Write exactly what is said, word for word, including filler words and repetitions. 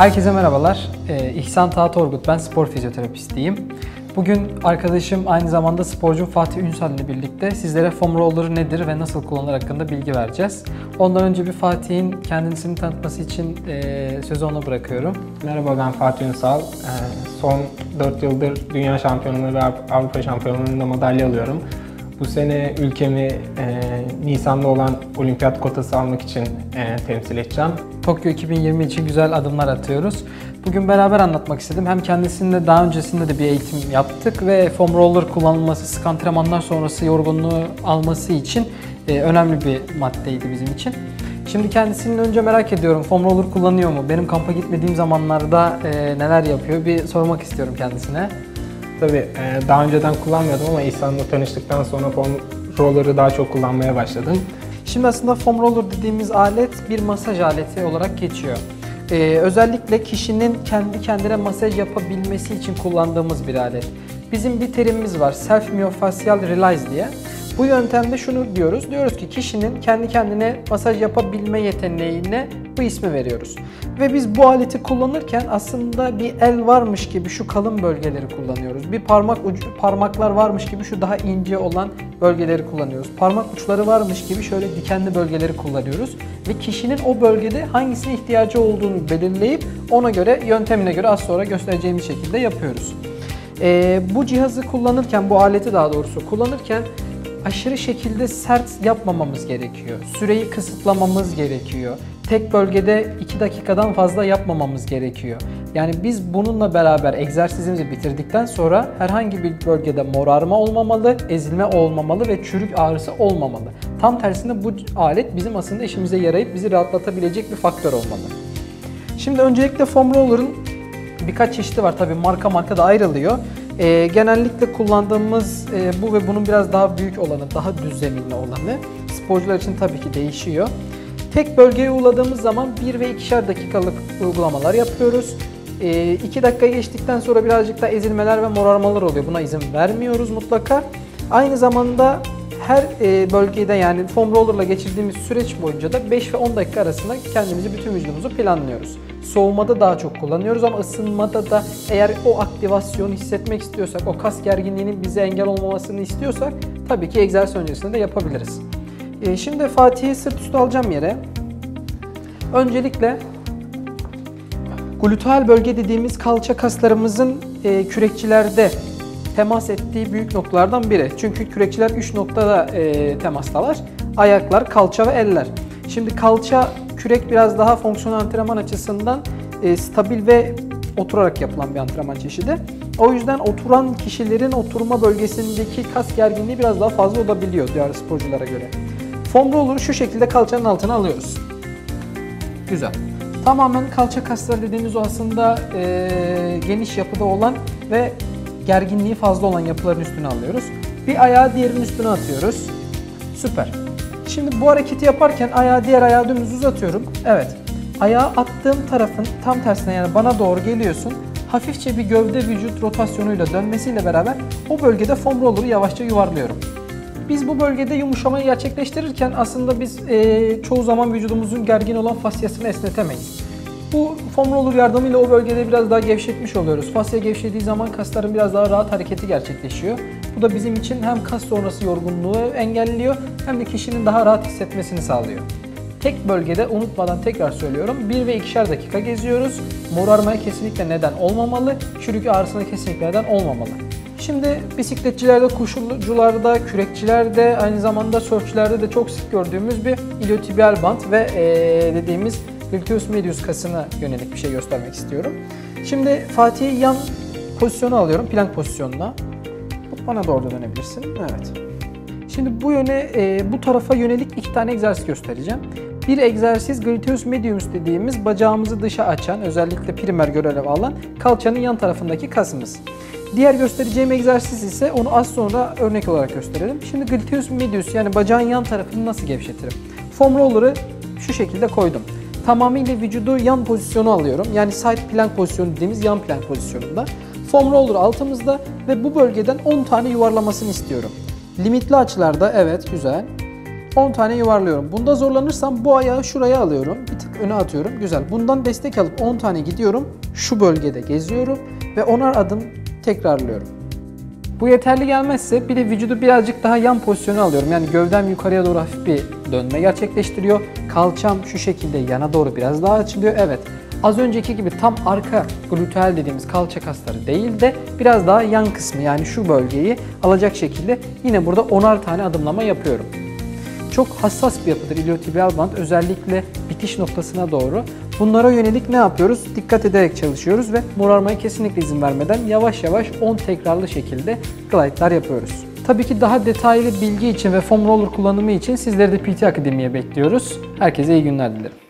Herkese merhabalar. Ee, İhsan Taha Torgut, ben spor fizyoterapistiyim. Bugün arkadaşım aynı zamanda sporcum Fatih Ünsal ile birlikte sizlere foam roller nedir ve nasıl kullanılır hakkında bilgi vereceğiz. Ondan önce bir Fatih'in kendisini tanıtması için e, sözü ona bırakıyorum. Merhaba, ben Fatih Ünsal. Ee, son dört yıldır dünya şampiyonluğu ve Avrupa şampiyonluğunda madalya alıyorum. Bu sene ülkemi e, Nisan'da olan olimpiyat kotası almak için e, temsil edeceğim. Tokyo iki bin yirmi için güzel adımlar atıyoruz. Bugün beraber anlatmak istedim. Hem kendisinde daha öncesinde de bir eğitim yaptık ve foam roller kullanılması, sık antrenmanlar sonrası yorgunluğu alması için e, önemli bir maddeydi bizim için. Şimdi kendisinin önce merak ediyorum, foam roller kullanıyor mu? Benim kampa gitmediğim zamanlarda e, neler yapıyor? Bir sormak istiyorum kendisine. Tabii daha önceden kullanmıyordum ama İhsan'la tanıştıktan sonra foam roller'ı daha çok kullanmaya başladım. Şimdi aslında foam roller dediğimiz alet bir masaj aleti olarak geçiyor. Ee, özellikle kişinin kendi kendine masaj yapabilmesi için kullandığımız bir alet. Bizim bir terimimiz var, self myofascial release diye. Bu yöntemde şunu diyoruz, diyoruz ki kişinin kendi kendine masaj yapabilme yeteneğine bu ismi veriyoruz. Ve biz bu aleti kullanırken aslında bir el varmış gibi şu kalın bölgeleri kullanıyoruz. Bir parmak ucu, parmaklar varmış gibi şu daha ince olan bölgeleri kullanıyoruz. Parmak uçları varmış gibi şöyle dikenli bölgeleri kullanıyoruz. Ve kişinin o bölgede hangisine ihtiyacı olduğunu belirleyip ona göre, yöntemine göre az sonra göstereceğimiz şekilde yapıyoruz. Ee, bu cihazı kullanırken, bu aleti daha doğrusu kullanırken aşırı şekilde sert yapmamamız gerekiyor. Süreyi kısıtlamamız gerekiyor. Tek bölgede iki dakikadan fazla yapmamamız gerekiyor. Yani biz bununla beraber egzersizimizi bitirdikten sonra herhangi bir bölgede morarma olmamalı, ezilme olmamalı ve çürük ağrısı olmamalı. Tam tersine bu alet bizim aslında işimize yarayıp bizi rahatlatabilecek bir faktör olmalı. Şimdi öncelikle foam roller'ın birkaç çeşidi var. Tabii marka marka da ayrılıyor. E, genellikle kullandığımız e, bu ve bunun biraz daha büyük olanı, daha düz zeminli olanı. Sporcular için tabii ki değişiyor. Tek bölgeye uyguladığımız zaman bir ve ikişer dakikalık uygulamalar yapıyoruz. E, iki dakika geçtikten sonra birazcık da ezilmeler ve morarmalar oluyor. Buna izin vermiyoruz mutlaka. Aynı zamanda her e, bölgede, yani foam roller'la geçirdiğimiz süreç boyunca da beş ve on dakika arasında kendimizi, bütün vücudumuzu planlıyoruz. Soğumada daha çok kullanıyoruz ama ısınmada da eğer o aktivasyonu hissetmek istiyorsak, o kas gerginliğinin bize engel olmamasını istiyorsak tabii ki egzersiz öncesinde de yapabiliriz. E, şimdi Fatih'i sırt üstü alacağım yere. Öncelikle gluteal bölge dediğimiz kalça kaslarımızın e, kürekçilerde temas ettiği büyük noktalardan biri. Çünkü kürekçiler üç noktada e, temastalar. Ayaklar, kalça ve eller. Şimdi kalça, kürek biraz daha fonksiyonel antrenman açısından e, stabil ve oturarak yapılan bir antrenman çeşidi. O yüzden oturan kişilerin oturma bölgesindeki kas gerginliği biraz daha fazla olabiliyor diğer sporculara göre. Foam roller'ı şu şekilde kalçanın altına alıyoruz. Güzel. Tamamen kalça kasları dediğimiz o aslında e, geniş yapıda olan ve gerginliği fazla olan yapıların üstüne alıyoruz. Bir ayağı diğerinin üstüne atıyoruz. Süper. Şimdi bu hareketi yaparken ayağı diğer ayağı dümdüz uzatıyorum. Evet. Ayağı attığım tarafın tam tersine, yani bana doğru geliyorsun. Hafifçe bir gövde vücut rotasyonuyla dönmesiyle beraber o bölgede foam roller'ı yavaşça yuvarlıyorum. Biz bu bölgede yumuşamayı gerçekleştirirken aslında biz e, çoğu zaman vücudumuzun gergin olan fasyasını esnetemeyiz. Bu foam roller yardımıyla o bölgede biraz daha gevşetmiş oluyoruz. Fasya gevşediği zaman kasların biraz daha rahat hareketi gerçekleşiyor. Bu da bizim için hem kas sonrası yorgunluğu engelliyor hem de kişinin daha rahat hissetmesini sağlıyor. Tek bölgede, unutmadan tekrar söylüyorum, bir ve ikişer dakika geziyoruz. Morarmaya kesinlikle neden olmamalı, çürük ağrısına kesinlikle neden olmamalı. Şimdi bisikletçilerde, koşucularda, kürekçilerde, aynı zamanda sörfçülerde de çok sık gördüğümüz bir iliotibial bant ve ee, dediğimiz gluteus medius kasına yönelik bir şey göstermek istiyorum. Şimdi Fatih'i yan pozisyonu alıyorum, plank pozisyonuna. Bana doğru dönebilirsin. Evet. Şimdi bu yöne, e, bu tarafa yönelik iki tane egzersiz göstereceğim. Bir egzersiz gluteus medius dediğimiz bacağımızı dışa açan, özellikle primer görev alan kalçanın yan tarafındaki kasımız. Diğer göstereceğim egzersiz ise onu az sonra örnek olarak gösterelim. Şimdi gluteus medius, yani bacağın yan tarafını nasıl gevşetirim? Foam roller'ı şu şekilde koydum. Tamamıyla vücudu yan pozisyonu alıyorum. Yani side plank pozisyonu dediğimiz yan plank pozisyonunda. Foam roller altımızda ve bu bölgeden on tane yuvarlamasını istiyorum. Limitli açılarda, evet, güzel. on tane yuvarlıyorum. Bunda zorlanırsam bu ayağı şuraya alıyorum. Bir tık öne atıyorum. Güzel. Bundan destek alıp on tane gidiyorum. Şu bölgede geziyorum ve onar adım tekrarlıyorum. Bu yeterli gelmezse bir de vücudu birazcık daha yan pozisyona alıyorum. Yani gövdem yukarıya doğru hafif bir dönme gerçekleştiriyor. Kalçam şu şekilde yana doğru biraz daha açılıyor. Evet. Az önceki gibi tam arka gluteal dediğimiz kalça kasları değil de biraz daha yan kısmı, yani şu bölgeyi alacak şekilde yine burada onar tane adımlama yapıyorum. Çok hassas bir yapıdır iliotibial band, özellikle bitiş noktasına doğru. Bunlara yönelik ne yapıyoruz? Dikkat ederek çalışıyoruz ve morarmaya kesinlikle izin vermeden yavaş yavaş on tekrarlı şekilde glide'lar yapıyoruz. Tabii ki daha detaylı bilgi için ve foam roller kullanımı için sizleri de P T Akademi'ye bekliyoruz. Herkese iyi günler dilerim.